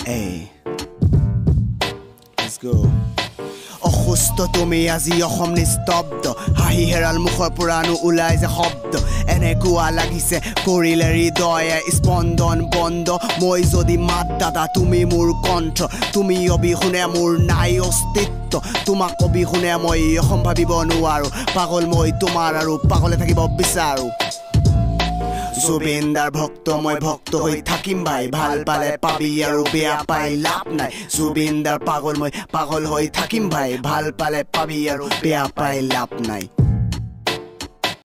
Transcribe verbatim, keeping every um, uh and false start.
Hey, let's go. অসুস্থ তুমি আজি অসম নিস্তব্ধ হাঁহি হেৰাল মুখৰ পুৰানো ওলাই যে শব্দ এনেকুৱা লাগিছে কৰিলে হৃদয়ে স্পন্দন বন্ধ মই যদি মাত দাদা তুমি মোৰ কণ্ঠ তুমি অবিহনে মোৰ নাই অস্তিত্ব তোমাক অবিহনে মই অসম ভাবিব নোৱাৰো পাগল মই তোমাৰ আৰু পাগলে থাকিব বিচাৰো জুবিনদাৰ ভক্ত মই ভক্ত হৈ থাকিম ভাই ভাল পালে পাবি আৰু বেয়া পাই লাভ নাই জুবিনদাৰ পাগল মই পাগল হৈ থাকিম ভাই ভাল পালে পাবি আৰু বেয়া পাই লাভ নাই